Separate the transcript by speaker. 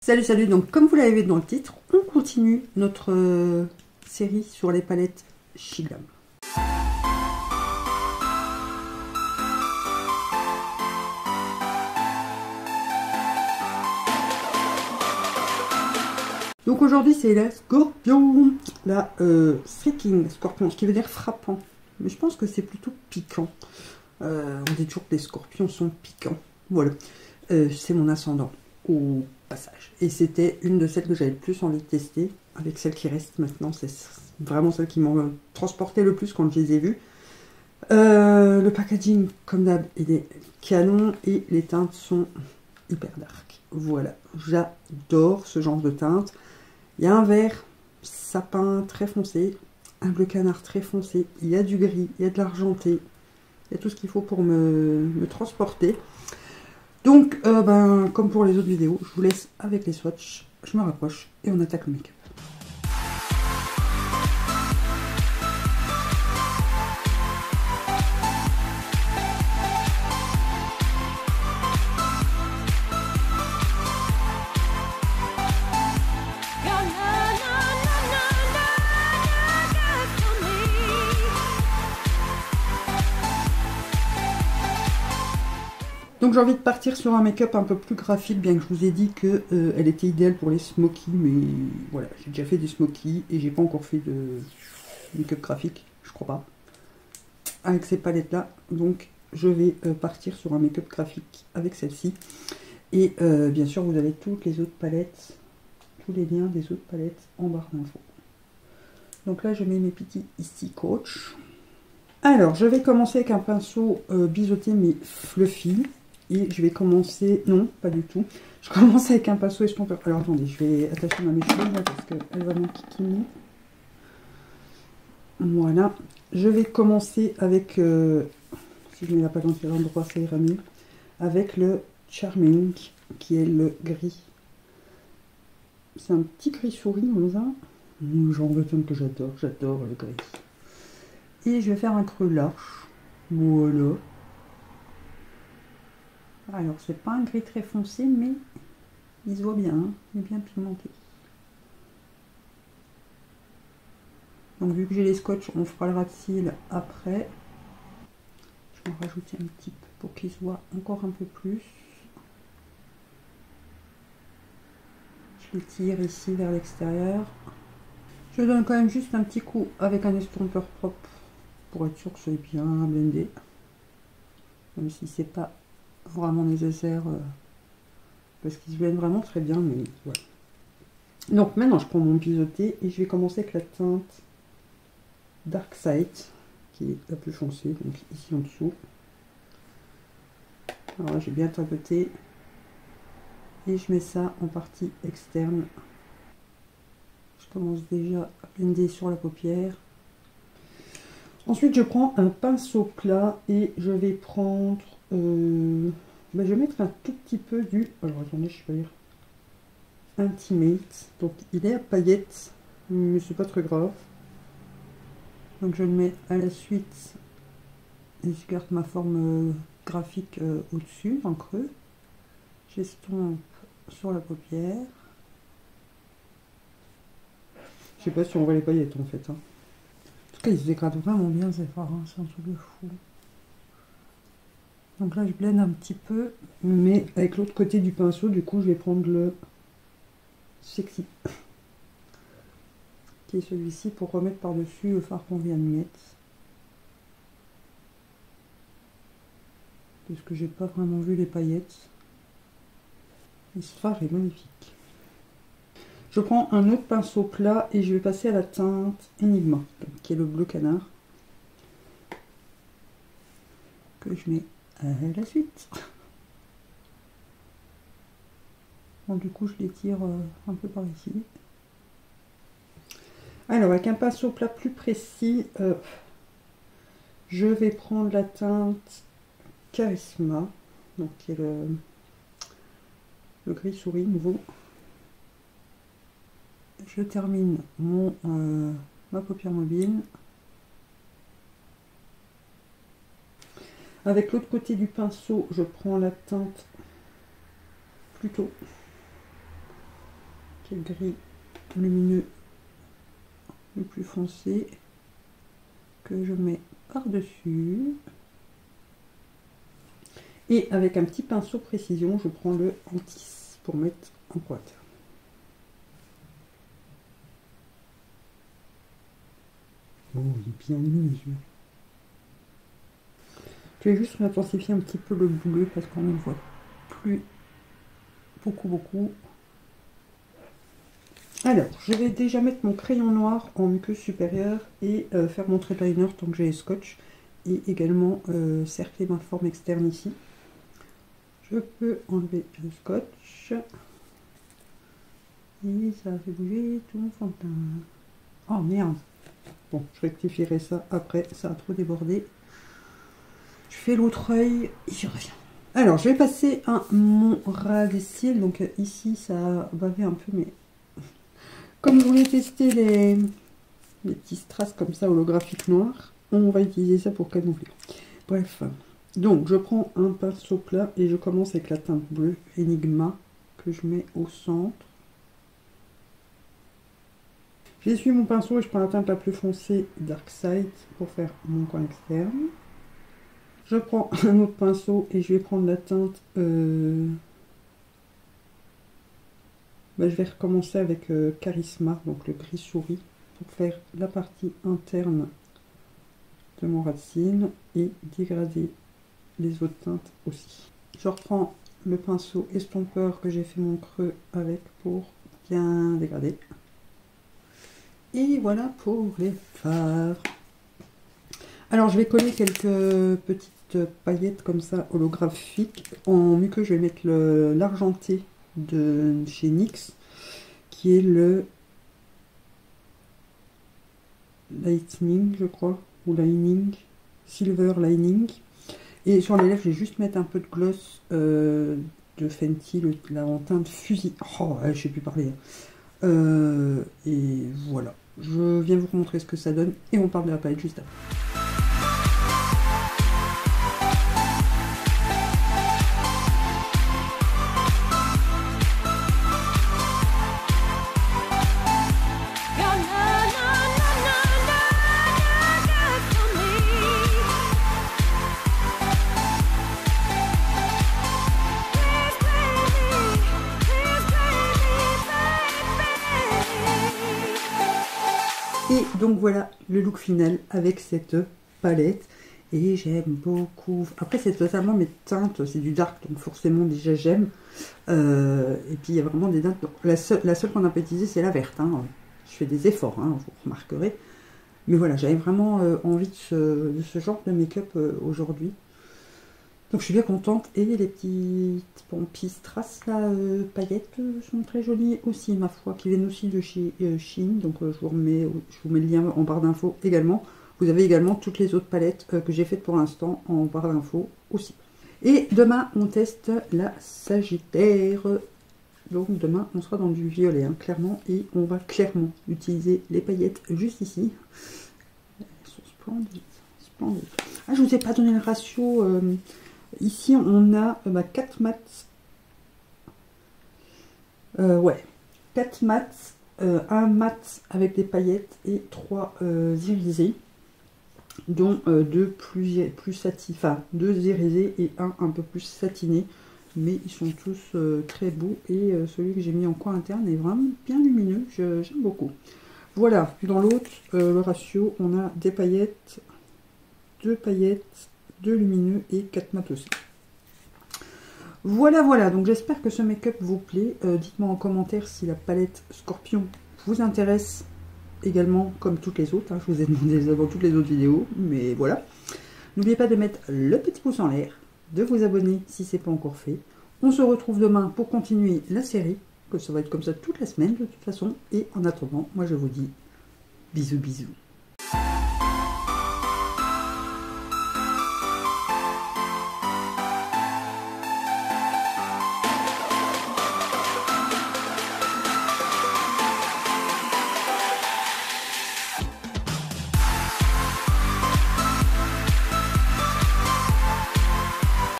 Speaker 1: Salut, salut, donc comme vous l'avez vu dans le titre, on continue notre série sur les palettes Shiglam. Donc aujourd'hui c'est la Scorpion, la Striking Scorpion, ce qui veut dire frappant. Mais je pense que c'est plutôt piquant. On dit toujours que les scorpions sont piquants. Voilà, c'est mon ascendant au passage. Et c'était une de celles que j'avais le plus envie de tester, avec celles qui restent maintenant. C'est vraiment celles qui m'ont transporté le plus quand je les ai vues. Le packaging, comme d'hab, il est canon et les teintes sont hyper dark. Voilà, j'adore ce genre de teinte. Il y a un vert sapin très foncé, un bleu canard très foncé, il y a du gris, il y a de l'argenté, il y a tout ce qu'il faut pour me transporter. Donc, comme pour les autres vidéos, je vous laisse avec les swatchs, je me rapproche et on attaque le make-up. Donc j'ai envie de partir sur un make-up un peu plus graphique, bien que je vous ai dit que elle était idéale pour les smokies, mais voilà, j'ai déjà fait des smokies et j'ai pas encore fait de make-up graphique, je crois pas, avec ces palettes là. Donc je vais partir sur un make-up graphique avec celle-ci. Et bien sûr vous avez toutes les autres palettes, tous les liens des autres palettes en barre d'infos. Donc là je mets mes petits ici Coach. Alors je vais commencer avec un pinceau biseauté mais fluffy. Et je vais commencer... Non, pas du tout. Je commence avec un pinceau estompeur. Alors attendez, je vais attacher ma mèche là parce qu'elle va m'enquiquiner. Voilà. Je vais commencer avec... si je mets la palette à l'endroit, ça ira mieux. Avec le Charming, qui est le gris. C'est un petit gris souris, comme ça. J'en veux que j'adore le gris. Et je vais faire un creux large. Voilà. Alors, c'est pas un gris très foncé, mais il se voit bien, hein, il est bien pigmenté. Donc, vu que j'ai les scotch, on fera le ras de cils après. Je vais en rajouter un petit peu pour qu'il se voit encore un peu plus. Je le tire ici vers l'extérieur. Je donne quand même juste un petit coup avec un estompeur propre pour être sûr que c'est bien blendé. Même si c'est pas vraiment nécessaire parce qu'ils se blendent vraiment très bien, mais voilà. Donc maintenant je prends mon biseauté et je vais commencer avec la teinte Dark Side qui est la plus foncée, donc ici en dessous. Alors là j'ai bien tapoté et je mets ça en partie externe. Je commence déjà à blender sur la paupière. Ensuite je prends un pinceau plat et je vais prendre je vais mettre un tout petit peu du... Alors attendez, je vais lire. Intimate. Donc il est à paillettes, mais c'est pas très grave. Donc je le mets à la suite. Et je garde ma forme graphique au-dessus, en creux. J'estompe sur la paupière. Je sais pas si on voit les paillettes en fait. Hein. En tout cas, ils se dégradent vraiment bien ces fards. Hein. C'est un truc de fou. Donc là, je blende un petit peu, mais avec l'autre côté du pinceau, du coup, je vais prendre le Sexy, qui est celui-ci, pour remettre par-dessus le fard qu'on vient de mettre. Parce que j'ai pas vraiment vu les paillettes. Et ce fard est magnifique. Je prends un autre pinceau plat et je vais passer à la teinte Enigma, qui est le bleu canard, que je mets à la suite. Bon, du coup, je les tire un peu par ici. Alors, avec un pinceau plat plus précis, je vais prendre la teinte Charisma, donc qui est le gris souris nouveau. Je termine ma paupière mobile. Avec l'autre côté du pinceau, je prends la teinte Plutôt quel gris lumineux le plus foncé que je mets par-dessus. Et avec un petit pinceau précision, je prends le Antis pour mettre en pointe. Oh, il est bien lumineux. Je vais juste intensifier un petit peu le bleu parce qu'on ne voit plus beaucoup. Alors, je vais déjà mettre mon crayon noir en muqueuse supérieure et faire mon trait liner tant que j'ai les scotch. Et également cercler ma forme externe ici. Je peux enlever le scotch. Et ça fait bouger tout mon fond de teint. Oh merde! Bon, je rectifierai ça après, ça a trop débordé. Je fais l'autre œil et je reviens. Alors, je vais passer à mon ras des cils. Donc ici, ça a bavé un peu, mais comme je voulais tester les petits strass comme ça holographiques noirs, on va utiliser ça pour camoufler. Bref, donc je prends un pinceau plat et je commence avec la teinte bleue Enigma que je mets au centre. J'essuie mon pinceau et je prends la teinte la plus foncée Dark Side pour faire mon coin externe. Je prends un autre pinceau et je vais prendre la teinte... je vais recommencer avec Charisma, donc le gris souris, pour faire la partie interne de mon racine et dégrader les autres teintes aussi. Je reprends le pinceau estompeur que j'ai fait mon creux avec pour bien dégrader. Et voilà pour les fards. Alors je vais coller quelques petites paillettes comme ça holographiques. En muqueux, je vais mettre l'argenté de chez NYX qui est le Lightning, je crois, ou Lining, Silver Lining. Et sur les lèvres, je vais juste mettre un peu de gloss de Fenty, la teinte fusil. Oh, je sais plus parler. Et voilà. Je viens vous montrer ce que ça donne et on parle de la palette juste après. Et donc voilà le look final avec cette palette. Et j'aime beaucoup. Après c'est totalement mes teintes, c'est du dark, donc forcément déjà j'aime. Et puis il y a vraiment des teintes. La seule qu'on n'a pas utilisée c'est la verte. Hein. Je fais des efforts, hein, vous remarquerez. Mais voilà, j'avais vraiment envie de ce genre de make-up aujourd'hui. Donc je suis bien contente. Et les petites pompis strass là, paillettes sont très jolies aussi, ma foi, qui viennent aussi de chez Shein. Donc je vous mets le lien en barre d'infos également. Vous avez également toutes les autres palettes que j'ai faites pour l'instant en barre d'infos aussi. Et demain on teste la Sagittaire. Donc demain on sera dans du violet, hein, clairement. Et on va clairement utiliser les paillettes juste ici. Elles sont splendides, splendides. Ah, je vous ai pas donné le ratio. Ici on a 4 mats. Ouais, 4 mats, 1 mat avec des paillettes et 3 irisés. Dont 2 plus satinés, enfin 2 irisés et un peu plus satiné. Mais ils sont tous très beaux et celui que j'ai mis en coin interne est vraiment bien lumineux, j'aime beaucoup. Voilà, dans l'autre, le ratio, on a des paillettes, 2 paillettes, 2 lumineux et 4 mat aussi. Voilà, voilà, donc j'espère que ce make-up vous plaît. Dites-moi en commentaire si la palette Scorpion vous intéresse également, comme toutes les autres. Hein. Je vous ai demandé dans toutes les autres vidéos, mais voilà. N'oubliez pas de mettre le petit pouce en l'air, de vous abonner si ce n'est pas encore fait. On se retrouve demain pour continuer la série, que ça va être comme ça toute la semaine de toute façon. Et en attendant, moi je vous dis bisous bisous.